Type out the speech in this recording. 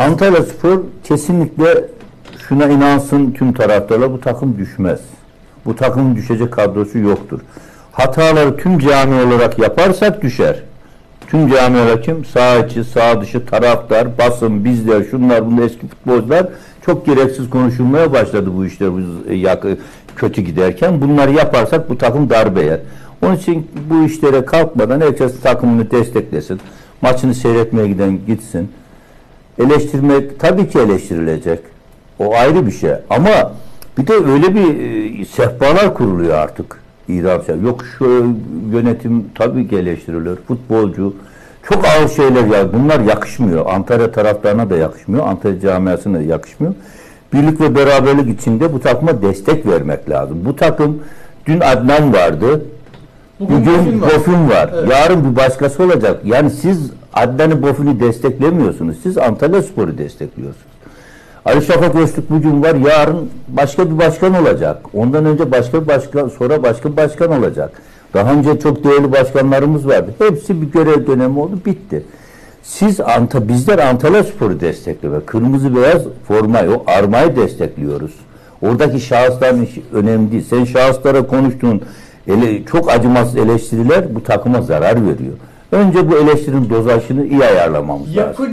Antalyaspor kesinlikle şuna inansın tüm taraftarlar, bu takım düşmez. Bu takımın düşecek kadrosu yoktur. Hataları tüm cami olarak yaparsak düşer. Tüm cami olarak kim? Sağ içi, sağ dışı, taraftar, basın, bizler, şunlar, bunlar, eski futbolcular çok gereksiz konuşulmaya başladı bu işler kötü giderken. Bunları yaparsak bu takım darbe yer. Onun için bu işlere kalkmadan herkes takımını desteklesin. Maçını seyretmeye giden gitsin. Eleştirmek tabii ki eleştirilecek. O ayrı bir şey. Ama bir de öyle bir sehpalar kuruluyor artık. Yok şu yönetim tabii ki eleştirilir. Futbolcu çok ağır şeyler ya. Bunlar yakışmıyor. Antalya taraftarına da yakışmıyor. Antalya camiasına da yakışmıyor. Birlik ve beraberlik içinde bu takıma destek vermek lazım. Bu takım dün Adnan vardı. Bugün Bofin var. Evet. Yarın bir başkası olacak. Yani siz Adnan'ı, Bofin'i desteklemiyorsunuz. Siz Antalyaspor'u destekliyorsunuz. Ali Şafak Öztürk bugün var. Yarın başka bir başkan olacak. Ondan önce başka bir başkan, sonra başka bir başkan olacak. Daha önce çok değerli başkanlarımız vardı. Hepsi bir görev dönemi oldu. Bitti. Bizler Antalyaspor'u destekliyor. Kırmızı beyaz formayı, o armayı destekliyoruz. Oradaki şahısların işi önemli değil. Sen şahıslara konuştuğun çok acımasız eleştiriler bu takıma zarar veriyor. Önce bu eleştirinin dozajını iyi ayarlamamız lazım.